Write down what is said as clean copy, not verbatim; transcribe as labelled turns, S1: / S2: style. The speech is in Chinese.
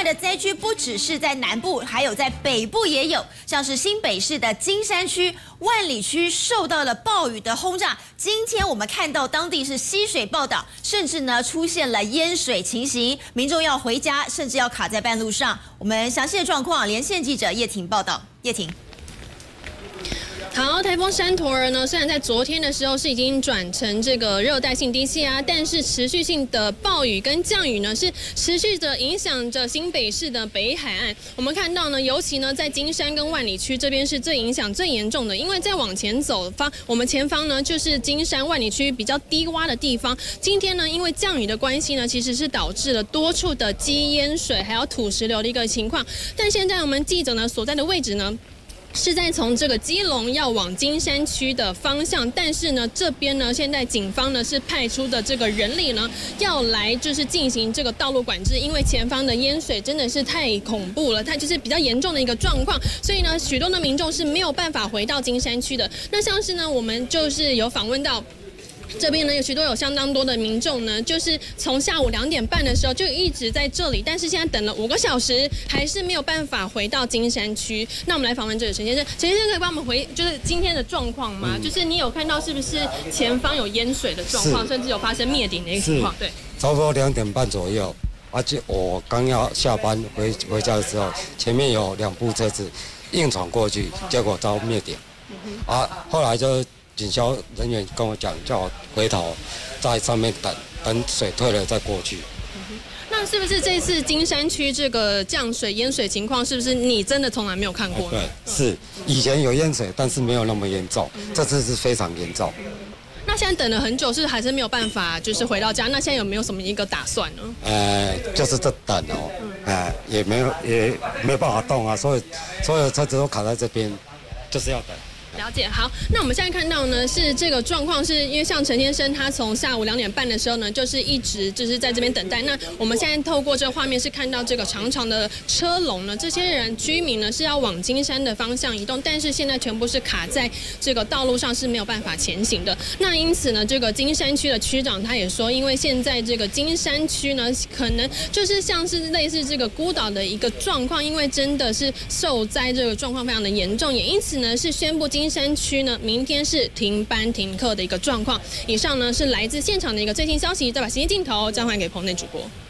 S1: 的灾区不只是在南部，还有在北部也有，像是新北市的金山区、万里区受到了暴雨的轰炸。今天我们看到当地是溪水报道，甚至呢出现了淹水情形，民众要回家，甚至要卡在半路上。我们详细的状况，连线记者叶婷报道。叶婷。
S2: 好，台风山陀儿呢，虽然在昨天的时候是已经转成这个热带性低气压，但是持续性的暴雨跟降雨呢，是持续着影响着新北市的北海岸。我们看到呢，尤其呢在金山跟万里区这边是最影响最严重的，因为再往前走我们前方呢就是金山万里区比较低洼的地方。今天呢，因为降雨的关系呢，其实是导致了多处的积淹水还有土石流的一个情况。但现在我们记者呢所在的位置呢， 是在从这个基隆要往金山区的方向，但是呢，这边呢，现在警方呢是派出的这个人力呢，要来就是进行这个道路管制，因为前方的淹水真的是太恐怖了，它就是比较严重的一个状况，所以呢，许多的民众是没有办法回到金山区的。那像是呢，我们就是有访问到 这边呢有相当多的民众呢，就是从下午2点半的时候就一直在这里，但是现在等了5个小时，还是没有办法回到金山区。那我们来访问这里陈先生，陈先生可以帮我们就是今天的状况吗？就是你有看到是不是前方有淹水的状况，甚至有发生灭顶的一个情况？对，
S3: 差不多2点半左右，而且我刚要下班回家的时候，前面有2部车子硬闯过去，结果遭灭顶。后来就 警消人员跟我讲，叫我回头在上面等水退了再过去。
S2: 那是不是这次金山区这个降水淹水情况，是不是你真的从来没有看过？
S3: 对，是以前有淹水，但是没有那么严重，这次是非常严重。
S2: 那现在等了很久，是还是没有办法就是回到家？那现在有没有什么一个打算呢？
S3: 就是这等哦，也没有办法动啊，所有车子都卡在这边，就是要等。
S2: 了解，好，那我们现在看到呢，是这个状况，是因为像陈先生他从下午2点半的时候呢，就是一直就是在这边等待。那我们现在透过这个画面是看到这个长长的车龙呢，这些居民呢是要往金山的方向移动，但是现在全部是卡在这个道路上是没有办法前行的。那因此呢，这个金山区的区长他也说，因为现在这个金山区呢，可能就是像是类似这个孤岛的一个状况，因为真的是受灾这个状况非常的严重，也因此呢是宣布金山区呢，明天是停班停课的一个状况。以上呢是来自现场的一个最新消息，再把时间镜头交还给棚内主播。